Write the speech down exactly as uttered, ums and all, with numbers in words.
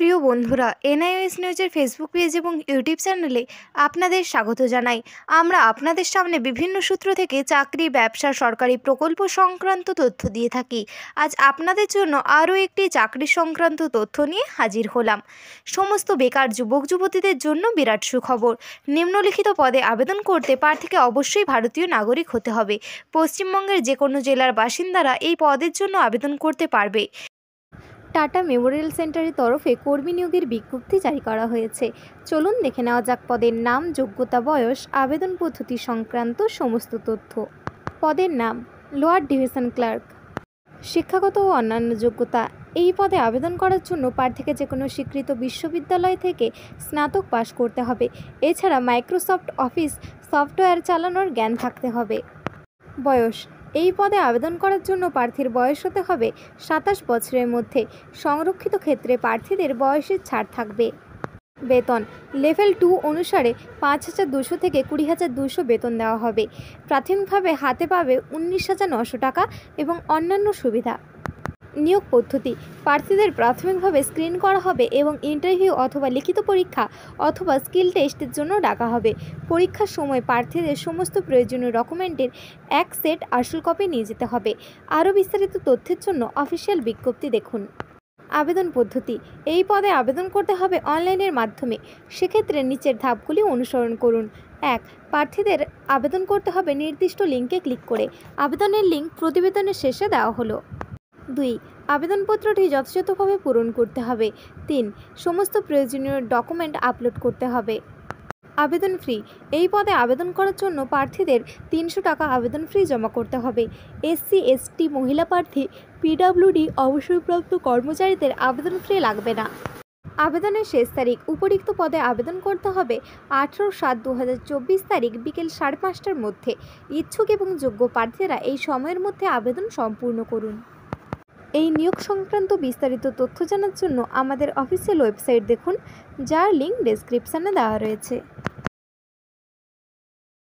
প্রিয় বন্ধুরা, এনআইওএস নিউজের ফেসবুক পেজ এবং ইউটিউব চ্যানেলে আপনাদের স্বাগত জানাই। আমরা আপনাদের সামনে বিভিন্ন সূত্র থেকে চাকরি, ব্যবসা, সরকারি প্রকল্প সংক্রান্ত তথ্য দিয়ে থাকি। আজ আপনাদের জন্য আরও একটি চাকরি সংক্রান্ত তথ্য নিয়ে হাজির হলাম। সমস্ত বেকার যুবক যুবতীদের জন্য বিরাট সুখবর। নিম্নলিখিত পদে আবেদন করতে প্রার্থীকে অবশ্যই ভারতীয় নাগরিক হতে হবে। পশ্চিমবঙ্গের যে কোনো জেলার বাসিন্দারা এই পদের জন্য আবেদন করতে পারবে। টাটা মেমোরিয়াল সেন্টারের তরফে কর্মী নিয়োগের বিজ্ঞপ্তি জারি করা হয়েছে। চলুন দেখে নেওয়া যাক পদের নাম, যোগ্যতা, বয়স, আবেদন পদ্ধতি সংক্রান্ত সমস্ত তথ্য। পদের নাম লোয়ার ডিভিশন ক্লার্ক। শিক্ষাগত ও অন্যান্য যোগ্যতা। এই পদে আবেদন করার জন্য প্রার্থীকে যে কোনো স্বীকৃত বিশ্ববিদ্যালয় থেকে স্নাতক পাশ করতে হবে। এছাড়া মাইক্রোসফট অফিস সফটওয়্যার চালানোর জ্ঞান থাকতে হবে। বয়স। এই পদে আবেদন করার জন্য প্রার্থীর বয়স হতে হবে সাতাশ বছরের মধ্যে। সংরক্ষিত ক্ষেত্রে প্রার্থীদের বয়সের ছাড় থাকবে। বেতন। লেভেল টু অনুসারে পাঁচ হাজার দুশো থেকে কুড়ি হাজার দুশো বেতন দেওয়া হবে। প্রাথমিকভাবে হাতে পাবে উনিশ হাজার নশো টাকা এবং অন্যান্য সুবিধা। নিয়োগ পদ্ধতি। প্রার্থীদের প্রাথমিকভাবে স্ক্রিন করা হবে এবং ইন্টারভিউ অথবা লিখিত পরীক্ষা অথবা স্কিল টেস্টের জন্য ডাকা হবে। পরীক্ষার সময় প্রার্থীদের সমস্ত প্রয়োজনীয় ডকুমেন্টের এক সেট আসল কপি নিয়ে যেতে হবে। আরও বিস্তারিত তথ্যের জন্য অফিসিয়াল বিজ্ঞপ্তি দেখুন। আবেদন পদ্ধতি। এই পদে আবেদন করতে হবে অনলাইনের মাধ্যমে। সেক্ষেত্রে নিচের ধাপগুলি অনুসরণ করুন। এক, প্রার্থীদের আবেদন করতে হবে নির্দিষ্ট লিঙ্কে ক্লিক করে। আবেদনের লিঙ্ক প্রতিবেদনের শেষে দেওয়া হলো। দুই, আবেদনপত্রটি যথাযথভাবে পূরণ করতে হবে। তিন, সমস্ত প্রয়োজনীয় ডকুমেন্ট আপলোড করতে হবে। আবেদন ফি। এই পদে আবেদন করার জন্য প্রার্থীদের তিনশো টাকা আবেদন ফি জমা করতে হবে। এসসি এসটি মহিলা প্রার্থী, পিডাব্লিউডি অবসরপ্রাপ্ত কর্মচারীদের আবেদন ফি লাগবে না। আবেদনের শেষ তারিখ। উপরিক্ত পদে আবেদন করতে হবে আঠেরো সাত দু হাজার চব্বিশ তারিখ বিকেল সাড়ে পাঁচটার মধ্যে। ইচ্ছুক এবং যোগ্য প্রার্থীরা এই সময়ের মধ্যে আবেদন সম্পূর্ণ করুন। এই নিয়োগ সংক্রান্ত বিস্তারিত তথ্য জানার জন্য আমাদের অফিসিয়াল ওয়েবসাইট দেখুন, যার লিঙ্ক ডেসক্রিপশানে দেওয়া রয়েছে।